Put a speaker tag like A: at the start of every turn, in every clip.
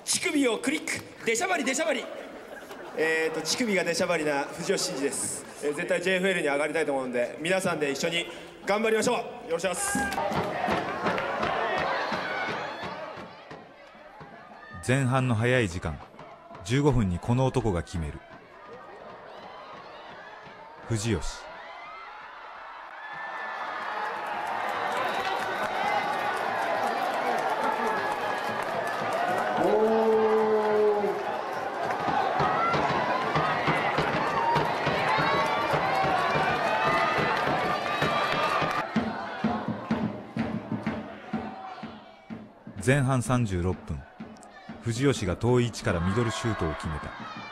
A: 乳首をクリック、出しゃばり出しゃばり。
B: 乳首が出しゃばりな藤吉真二です。絶対 JFL に上がりたいと思うので、皆さんで一緒に頑張りましょう。よろしくお願いします。
C: 前半の早い時間、15分にこの男が決める。藤吉。前半36分、藤吉が遠い位置からミドルシュートを決めた。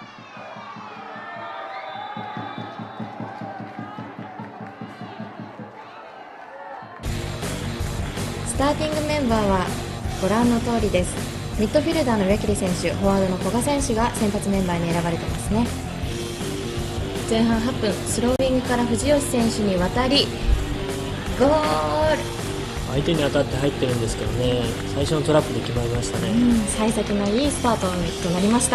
D: スターティングメンバーはご覧の通りです。ミッドフィルダーの植木選手、フォワードの古賀選手が先発メンバーに選ばれてますね。前半8分、スローイングから藤吉選手に渡りゴール。
E: 相手に当たって入ってるんですけどね、最初のトラップで決まりましたね。
D: 幸先のいいスタートとなりました。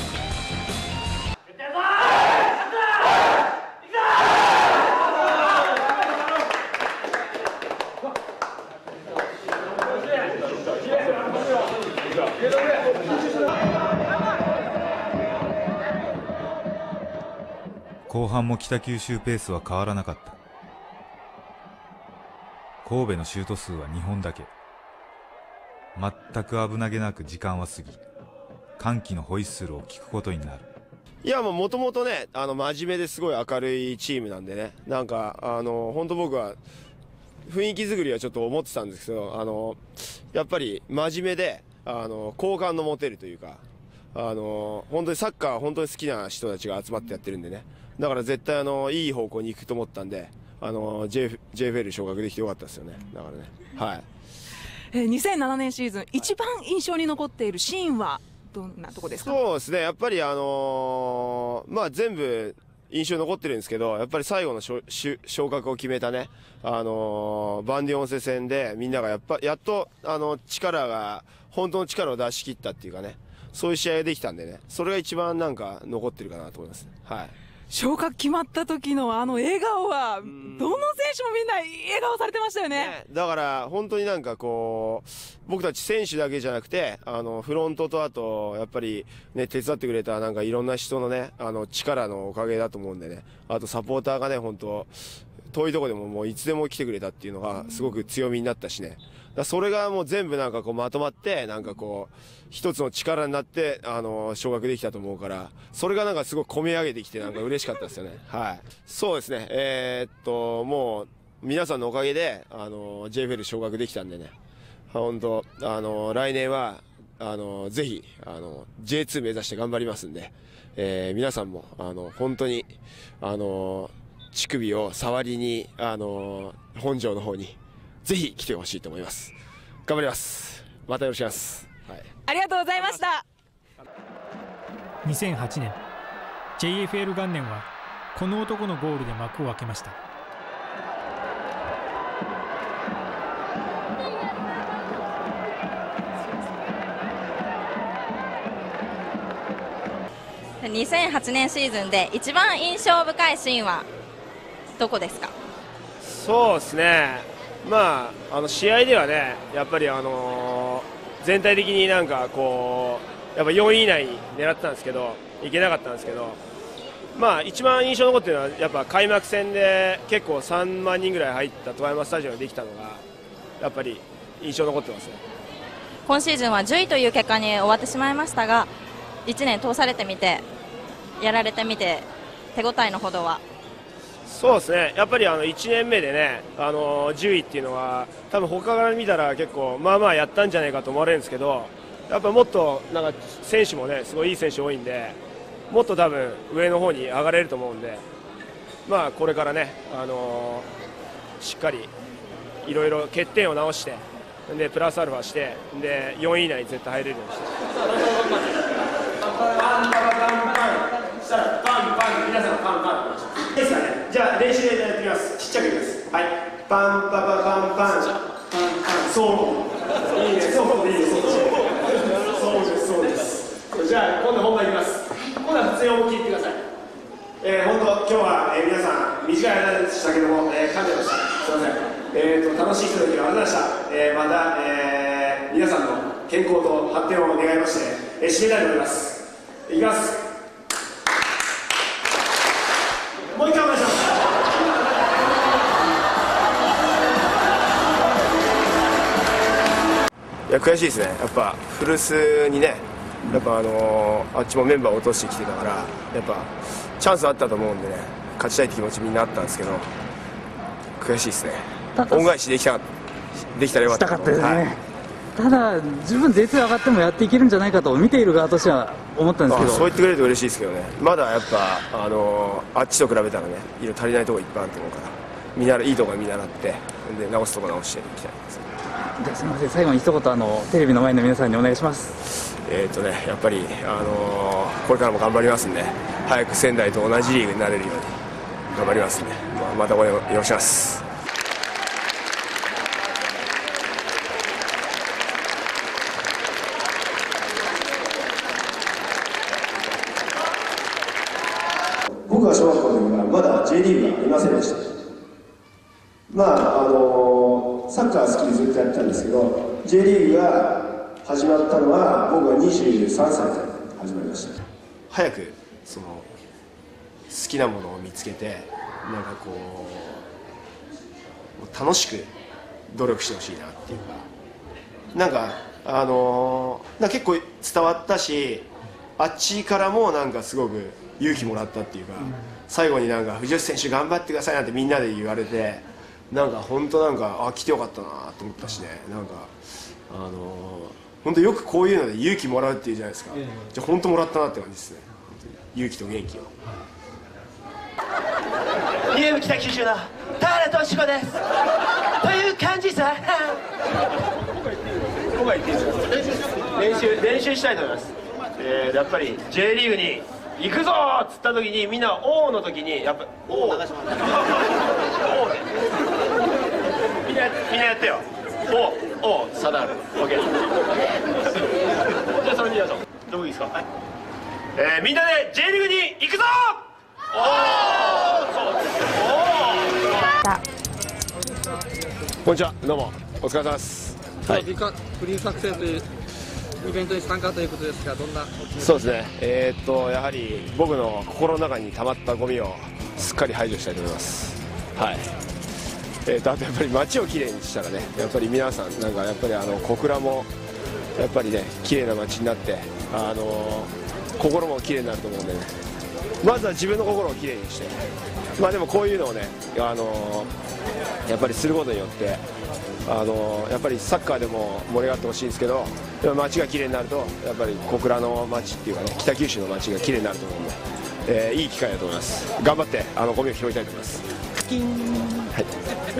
C: 後半も北九州ペースは変わらなかった。神戸のシュート数は2本だけ。全く危なげなく時間は過ぎ、歓喜のホイッスルを聞くことになる。
B: いや、もともとね、真面目ですごい明るいチームなんでね、なんか本当僕は雰囲気作りはちょっと思ってたんですけど、やっぱり真面目で好感の持てるというか、本当にサッカー本当に好きな人たちが集まってやってるんでね、だから絶対いい方向に行くと思ったんで、JFL 昇格できてよかったですよね。だからね、はい。
F: 2007年シーズン一番印象に残っているシーンはどんなとこですか？
B: そうですね、やっぱり全部印象に残ってるんですけど、やっぱり最後の昇格を決めたね、バンディオンセ戦でみんながやっと本当の力を出し切ったっていうかね、そういう試合ができたんでね、それが一番なんか残ってるかなと思います。はい。
F: 昇格決まった時の笑顔は、どの選手もみんな笑顔されてましたよね。
B: だから本当になんかこう、僕たち選手だけじゃなくて、フロントとあとやっぱりね、手伝ってくれたなんかいろんな人のね、力のおかげだと思うんでね、あとサポーターがね、本当遠いとこでももういつでも来てくれたっていうのがすごく強みになったしね。それがもう全部なんかこうまとまって、なんかこう一つの力になって昇格できたと思うから、それがなんかすごく込み上げてきてなんか嬉しかったですよね。はい。そうですね。もう皆さんのおかげでJFL 昇格できたんでね、本当来年はぜひJ2 目指して頑張りますんで、皆さんも本当に乳首を触りに本庄の方にぜひ来てほしいと思います。頑張ります。またよろしくお願いします。はい、
F: ありがとうございました。
G: 2008年 JFL 元年はこの男のゴールで幕を開けました。
H: 2008年シーズンで一番印象深いシーンはどこですか？
B: そうですね、試合ではね、やっぱり全体的になんかこうやっぱ4位以内に狙ってたんですけど、いけなかったんですけど、一番印象に残っているのはやっぱ開幕戦で結構3万人ぐらい入った富山スタジアムができたのがやっぱり印象に残ってますね。
H: 今シーズンは10位という結果に終わってしまいましたが、1年通されてみて、やられてみて手応えのほどは？
B: そうですね、やっぱり1年目でね、10位っていうのは多分他から見たら結構やったんじゃないかと思われるんですけど、やっぱもっとなんか選手もね、すごいいい選手多いんで、もっと多分上の方に上がれると思うんで、これからね、しっかりいろいろ欠点を直して、でプラスアルファして、で4位以内に絶対入れるようにして。皆さんパンパンいいですかね。じゃあ練習でやってみます。ちっちゃくいきます。はい。パンパパパンパンパンパン。そう。いいね。そうでいいです。そうです。そうです。 ざいました。また、皆さんの健康と発展を願いまして、締めたいと思います。いきます。もう一回お願いします。いや、悔しいですね。やっぱ古巣にね、やっぱあっちもメンバーを落としてきてたから、やっぱチャンスあったと思うんでね、勝ちたいって気持ちみんなあったんですけど、悔しいですね。恩返しできたらよかった。
I: ですね。ただ十分 J2 上がってもやっていけるんじゃないかと見ている側としては思ったんですけど、
B: そう言ってくれると嬉しいですけどね。まだやっぱあっちと比べたらね、いろいろ足りないところいっぱいあると思うから、いいところ見習ってで直すところ直していきたいです。
I: じゃあすみません、最後に一言テレビの前の皆さんにお願いします。
B: やっぱりこれからも頑張りますんで、早く仙台と同じリーグになれるように頑張りますんで、また応援よろしくお願いします。僕が小学校の時はまだ J リーグがいませんでした。サッカー好きでずっとやってたんですけど、 J リーグが始まったのは僕が23歳から始まりました。早く好きなものを見つけて、なんか楽しく努力してほしいなっていうか、なんか結構伝わったし、あっちからもなんかすごく勇気もらったっていうか、最後になんか藤吉選手頑張ってくださいなんてみんなで言われて、なんか本当なんか来てよかったなと思ったしね、なんか本当よくこういうので勇気もらうっていうじゃないですか。じゃあ本当もらったなって感じですね。勇気と元気を。
J: ニュー北九州の田原俊子ですという感じさ。僕が言っていいですか。練習したいと思います。やっぱり J リーグに行くぞーっつった時に、みんな「おー」の時にやっぱ「おー」みんなやってよ。おーサダール OK。 じゃあそれにやろう。どこいいですか。はい、みんなで J リーグに行くぞー。
B: こんにちは、どうもお疲れ様です。
K: フリー作成というイベントに参加ということですが、どんな。
B: そうですね、やはり僕の心の中に溜まったゴミをすっかり排除したいと思います。はい。あとやっぱり街をきれいにしたらね、やっぱり皆さんなんかやっぱり小倉もやっぱりねきれいな街になって、心もきれいになると思うんでね、まずは自分の心をきれいにして、でもこういうのをねやっぱりすることによって、やっぱりサッカーでも盛り上がってほしいんですけど、街がきれいになるとやっぱり小倉の街っていうかね、北九州の街がきれいになると思うんで、いい機会だと思います。頑張ってゴミを拾いたいと思います。はい、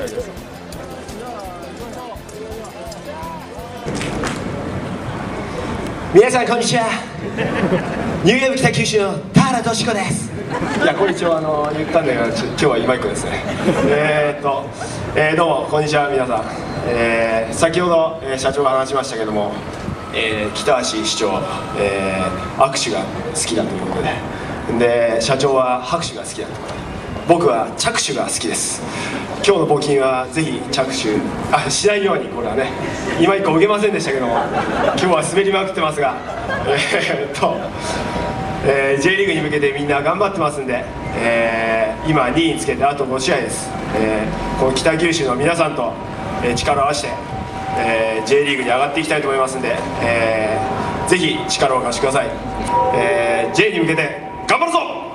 J: 皆さんこんにちは。ニューヨーク北九州の田原俊子です。
B: いや、これ一応言ったんだけど、今日は今井君ですね。どうもこんにちは皆さん。先ほど、社長が話しましたけども、北橋市長、握手が好きだということで、社長は拍手が好きだということで、僕は着手が好きです。今日の募金はぜひ着手しないように、これはね今以降受けませんでしたけども、今日は滑りまくってますが、J リーグに向けてみんな頑張ってますんで、今2位につけてあと5試合です。この北九州の皆さんと、力を合わせて、J リーグに上がっていきたいと思いますんで、ぜひ力を貸してください。J に向けて頑張るぞ。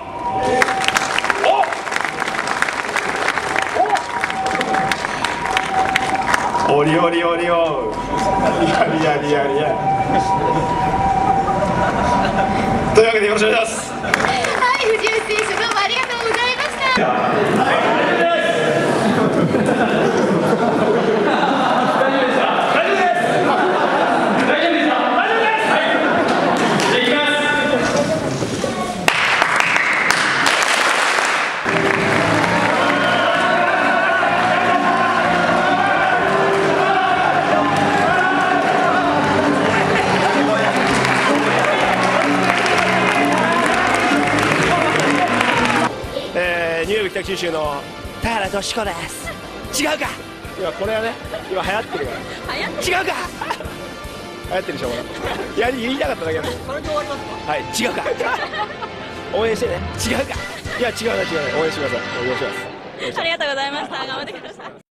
B: おりおりおりお、リアリアリアリア。というわけでよろしくお願いします。
L: はい、藤吉選手どうもありがとうございました。
B: 北九州の田原俊子です。違うか。 今これはね今流行ってるから違うか流行ってるでしょこれ言いたかっただけなんです。
K: それで終わりますか。
B: はい、違うか応援してね。違うかいや違うな応援してください。お願いします。
H: ありがとうございました。頑張ってください。